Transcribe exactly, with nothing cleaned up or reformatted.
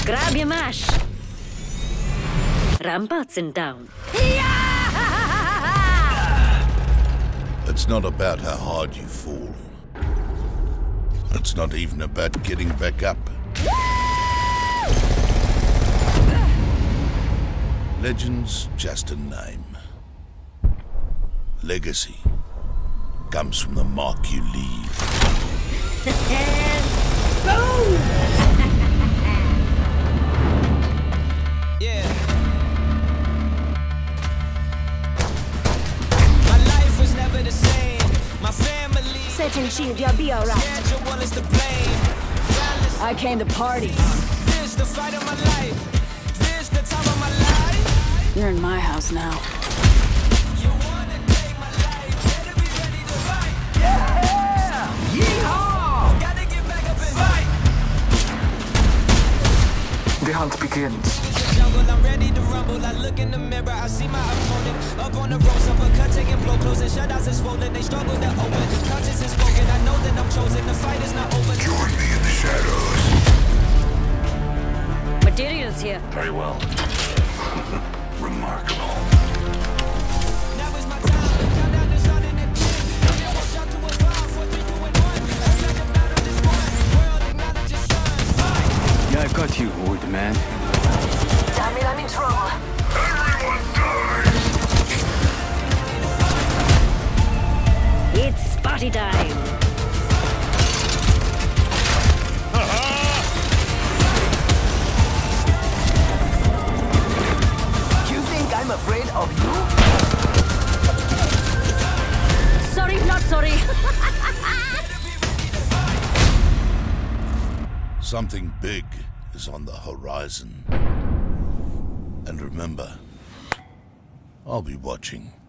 Grab your mash. Rampart's in town. It's not about how hard you fall. It's not even about getting back up. Legend's just a name. Legacy comes from the mark you leave. Boom! Yeah. My life was never the same. My family. Set and shield, you'll be alright. Schedule is to blame. I came to party. This the fight of my life. This the time of my life. You're in my house now. You wanna take my life. Better be ready to fight. Yeah! Yeehaw! Gotta get back up and fight. The hunt begins. Jungle, I'm ready to rumble. I look in the mirror, I see my opponent up on the ropes, uppercut, taking blow, closing shutouts is swollen. They struggle to open. Conscience is spoken. I know that I'm chosen. The fight is not over. Join me in the shadows. Materials here. Very well. Remarkable. Now is my time. The countdown is starting again. Don't you watch out to a five, four, three, two, and one. Every like a battle this one. World acknowledges sun. Fight. Yeah, I've got you, old man. Damn it, I'm in trouble. Everyone dies! It's party time. You think I'm afraid of you? Sorry, not sorry. Something big is on the horizon. And remember, I'll be watching.